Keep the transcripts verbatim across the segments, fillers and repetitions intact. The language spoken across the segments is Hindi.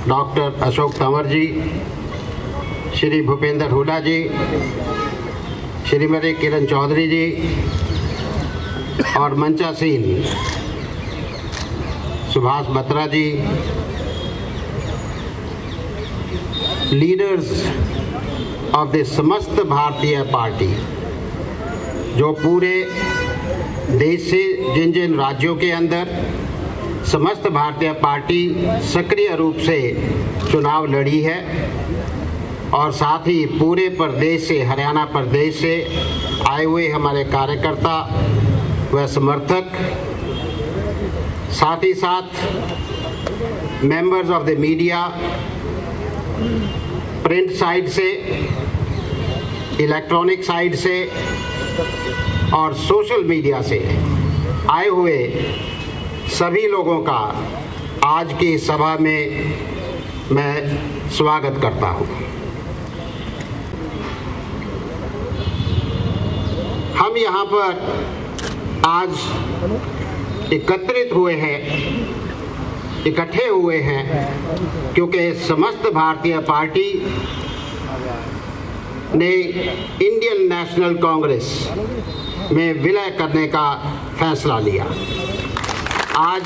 डॉक्टर अशोक तंवर जी, श्री भूपेंद्र हुड्डा जी, श्रीमती किरण चौधरी जी और मंचासीन Subhash Batra ji, leaders of the समस्त भारतीय पार्टी, जो पूरे देश से जिन जिन राज्यों के अंदर समस्त भारतीय पार्टी सक्रिय रूप से चुनाव लड़ी है और साथ ही पूरे प्रदेश से, हरियाणा प्रदेश से आए हुए हमारे कार्यकर्ता व समर्थक, साथ ही साथ members of the media, print side से, इलेक्ट्रॉनिक साइड से और सोशल मीडिया से आए हुए सभी लोगों का आज की सभा में मैं स्वागत करता हूं। हम यहाँ पर आज एकत्रित हुए हैं, इकट्ठे हुए हैं क्योंकि समस्त भारतीय पार्टी ने इंडियन नेशनल कांग्रेस में विलय करने का फैसला लिया। आज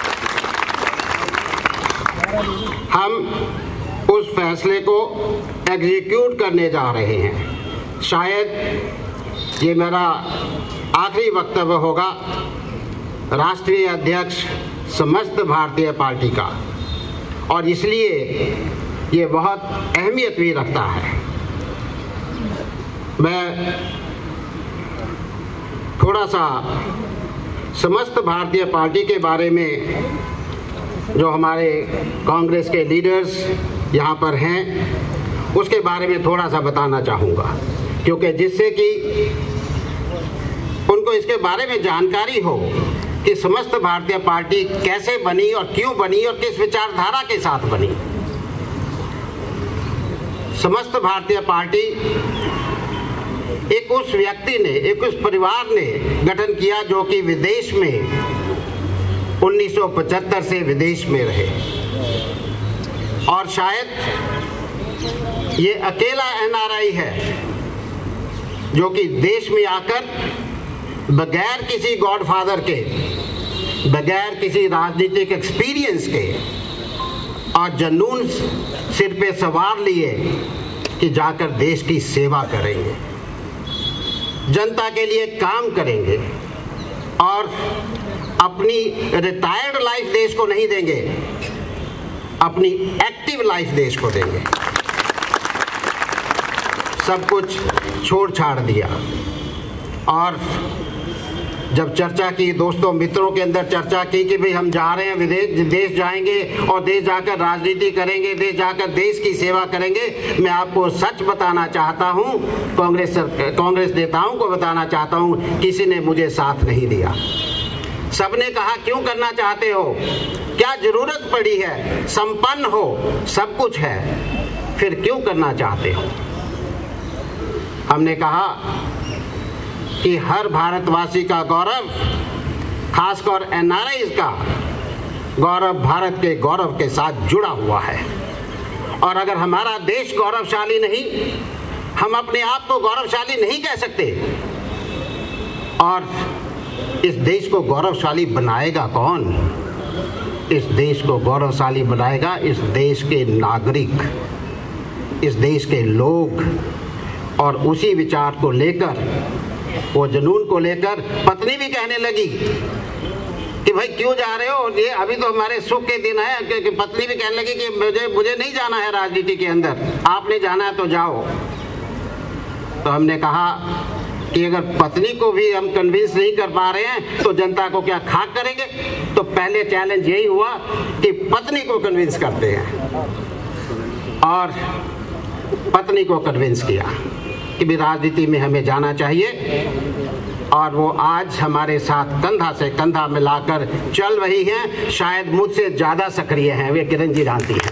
हम उस फैसले को एग्जीक्यूट करने जा रहे हैं। शायद ये मेरा आखिरी वक्तव्य होगा राष्ट्रीय अध्यक्ष समस्त भारतीय पार्टी का, और इसलिए ये बहुत अहमियत भी रखता है। मैं थोड़ा सा समस्त भारतीय पार्टी के बारे में, जो हमारे कांग्रेस के लीडर्स यहाँ पर हैं, उसके बारे में थोड़ा सा बताना चाहूँगा, क्योंकि जिससे कि उनको इसके बारे में जानकारी हो कि समस्त भारतीय पार्टी कैसे बनी और क्यों बनी और किस विचारधारा के साथ बनी। समस्त भारतीय पार्टी एक उस व्यक्ति ने, एक उस परिवार ने गठन किया जो कि विदेश में उन्नीस सौ पचहत्तर से विदेश में रहे, और शायद ये अकेला एन आर आई है जो कि देश में आकर बगैर किसी गॉडफादर के, बगैर किसी राजनीतिक एक्सपीरियंस के और जुनून सिर पे सवार लिए कि जाकर देश की सेवा करेंगे, जनता के लिए काम करेंगे और अपनी रिटायर्ड लाइफ देश को नहीं देंगे, अपनी एक्टिव लाइफ देश को देंगे। सब कुछ छोड़ छाड़ दिया और जब चर्चा की, दोस्तों मित्रों के अंदर चर्चा की कि भाई हम जा रहे हैं विदेश, देश जाएंगे और देश जाकर राजनीति करेंगे, देश जाकर देश की सेवा करेंगे, मैं आपको सच बताना चाहता हूं, कांग्रेस कांग्रेस नेताओं को बताना चाहता हूं, किसी ने मुझे साथ नहीं दिया। सबने कहा क्यों करना चाहते हो, क्या जरूरत पड़ी है, संपन्न हो, सब कुछ है, फिर क्यों करना चाहते हो। हमने कहा कि हर भारतवासी का गौरव, खासकर एन आर आई का गौरव, भारत के गौरव के साथ जुड़ा हुआ है, और अगर हमारा देश गौरवशाली नहीं, हम अपने आप को गौरवशाली नहीं कह सकते। और इस देश को गौरवशाली बनाएगा कौन? इस देश को गौरवशाली बनाएगा इस देश के नागरिक, इस देश के लोग, और उसी विचार को लेकर, वो जुनून को लेकर पत्नी भी कहने लगी कि भाई क्यों जा रहे हो, ये अभी तो हमारे सुख के दिन है। कि पत्नी भी कहने लगी कि मुझे मुझे नहीं जाना है राजनीति के अंदर, आपने जाना है तो जाओ। तो हमने कहा कि अगर पत्नी को भी हम कन्विंस नहीं कर पा रहे हैं तो जनता को क्या खाक करेंगे। तो पहले चैलेंज यही हुआ कि पत्नी को कन्विंस करते हैं, और पत्नी को कन्विंस किया कि भी राजनीति में हमें जाना चाहिए, और वो आज हमारे साथ कंधा से कंधा मिलाकर चल रही हैं। शायद मुझसे ज्यादा सक्रिय हैं, वे किरण जी जानती हैं।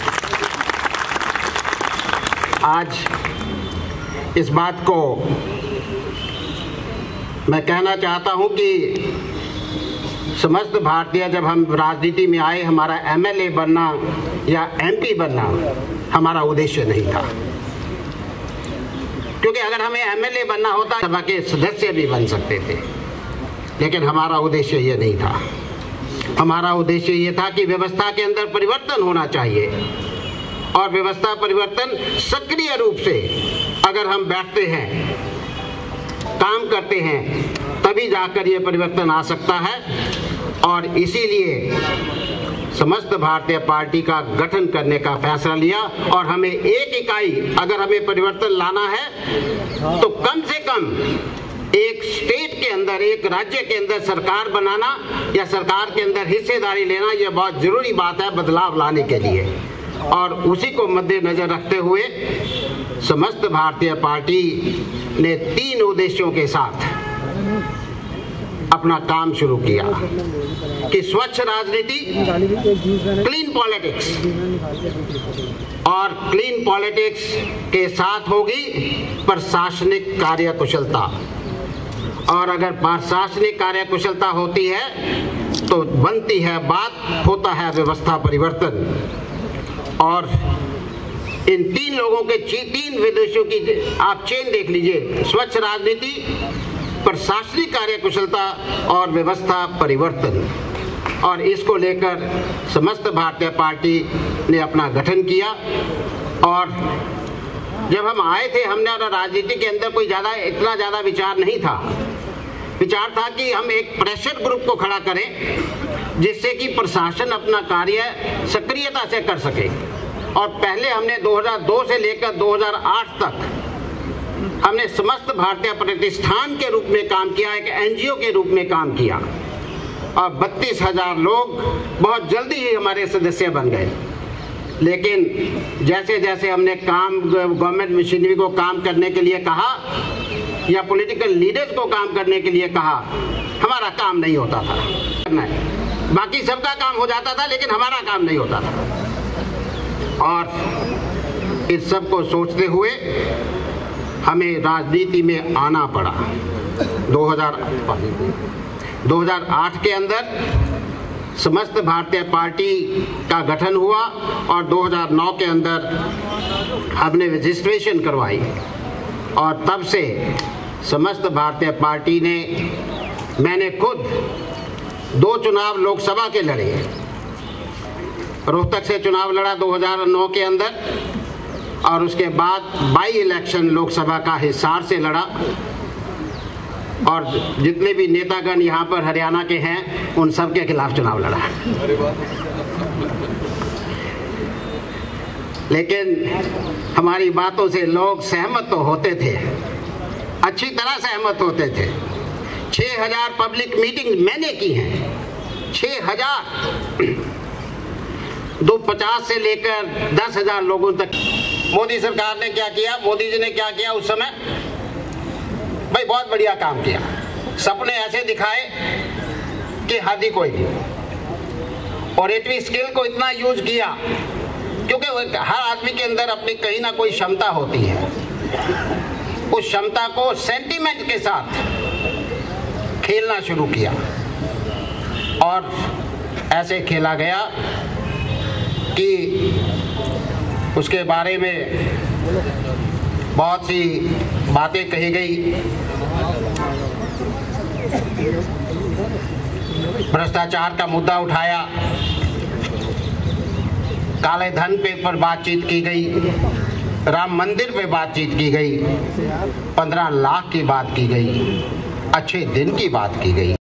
आज इस बात को मैं कहना चाहता हूं कि समस्त भारतीय जब हम राजनीति में आए, हमारा एमएलए बनना या एमपी बनना हमारा उद्देश्य नहीं था, क्योंकि अगर हमें एमएलए बनना होता सभा के सदस्य भी बन सकते थे, लेकिन हमारा उद्देश्य ये नहीं था। हमारा उद्देश्य ये था कि व्यवस्था के अंदर परिवर्तन होना चाहिए, और व्यवस्था परिवर्तन सक्रिय रूप से अगर हम बैठते हैं, काम करते हैं, तभी जाकर ये परिवर्तन आ सकता है। और इसीलिए समस्त भारतीय पार्टी का गठन करने का फैसला लिया, और हमें एक इकाई अगर हमें परिवर्तन लाना है तो कम से कम एक स्टेट के अंदर, एक राज्य के अंदर सरकार बनाना या सरकार के अंदर हिस्सेदारी लेना, यह बहुत जरूरी बात है बदलाव लाने के लिए। और उसी को मद्देनजर रखते हुए समस्त भारतीय पार्टी ने तीन उद्देश्यों के साथ अपना काम शुरू किया कि स्वच्छ राजनीति, क्लीन पॉलिटिक्स, और क्लीन पॉलिटिक्स के साथ होगी प्रशासनिक कार्यकुशलता। और अगर प्रशासनिक कार्यकुशलता होती है तो बनती है बात, होता है व्यवस्था परिवर्तन। और इन तीन लोगों के तीन विदेशों की आप चेन देख लीजिए, स्वच्छ राजनीति, प्रशासनिक कार्यकुशलता और व्यवस्था परिवर्तन। और इसको लेकर समस्त भारतीय पार्टी ने अपना गठन किया। और जब हम आए थे, हमने राजनीति के अंदर कोई ज़्यादा इतना ज़्यादा विचार नहीं था। विचार था कि हम एक प्रेशर ग्रुप को खड़ा करें जिससे कि प्रशासन अपना कार्य सक्रियता से कर सके। और पहले हमने दो हज़ार दो से लेकर दो हज़ार आठ तक हमने समस्त भारतीय प्रतिष्ठान के रूप में काम किया, एक एनजीओ के रूप में काम किया, और बत्तीस हजार लोग बहुत जल्दी ही हमारे सदस्य बन गए। लेकिन जैसे जैसे हमने काम, गवर्नमेंट मशीनरी को काम करने के लिए कहा या पॉलिटिकल लीडर्स को काम करने के लिए कहा, हमारा काम नहीं होता था। नहीं, बाकी सबका काम हो जाता था, लेकिन हमारा काम नहीं होता था। और इस सब को सोचते हुए हमें राजनीति में आना पड़ा। दो हज़ार आठ के अंदर समस्त भारतीय पार्टी का गठन हुआ, और दो हज़ार नौ के अंदर हमने रजिस्ट्रेशन करवाई। और तब से समस्त भारतीय पार्टी ने, मैंने खुद दो चुनाव लोकसभा के लड़े। रोहतक से चुनाव लड़ा दो हज़ार नौ के अंदर, और उसके बाद बाई इलेक्शन लोकसभा का हिसार से लड़ा। और जितने भी नेतागण यहाँ पर हरियाणा के हैं, उन सब के खिलाफ चुनाव लड़ा। लेकिन हमारी बातों से लोग सहमत तो होते थे, अच्छी तरह सहमत होते थे। छह हजार पब्लिक मीटिंग मैंने की हैं, छह हजार दो पचास से लेकर दस हजार लोगों तक। मोदी सरकार ने क्या किया, मोदी जी ने क्या किया उस समय, भाई बहुत बढ़िया काम किया। सपने ऐसे दिखाए कि हद ही कोई नहीं। ऑरेटरी स्किल को इतना यूज किया, क्योंकि हर आदमी के अंदर अपनी कहीं ना कोई क्षमता होती है। उस क्षमता को सेंटीमेंट के साथ खेलना शुरू किया, और ऐसे खेला गया कि उसके बारे में बहुत सी बातें कही गई। भ्रष्टाचार का मुद्दा उठाया, काले धन पे पर बातचीत की गई, राम मंदिर पे बातचीत की गई, पंद्रह लाख की बात की गई, अच्छे दिन की बात की गई।